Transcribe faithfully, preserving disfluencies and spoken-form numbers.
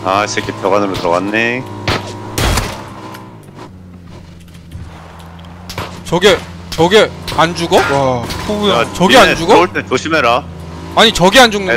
아, 이 새끼 벽 안으로 들어갔네. 저게 저게 안 죽어? 와, 호구야. 야, 저게 안 죽어? 들어올 때 조심해라. 아니 저게 안 죽는